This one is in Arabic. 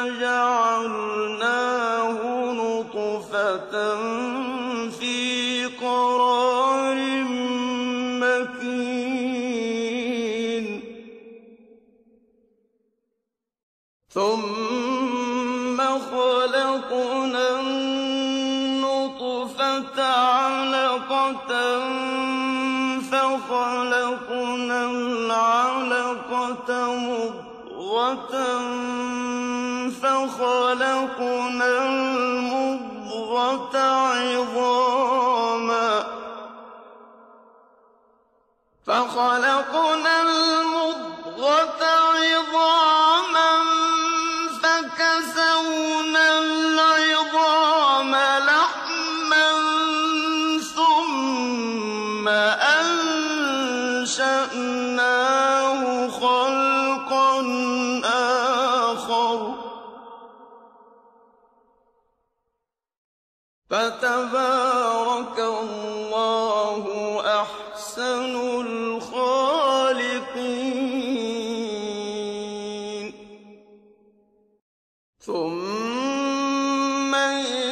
فجعلناه نطفة في قرار مكين ثم خلقنا النطفة علقة فخلقنا العلقة مضغة فخلقنا المضغة عظاما فكسونا العظام لحما ثم أنشأناه خلقا آخر فتبارك الله أحسن الخالقين ثم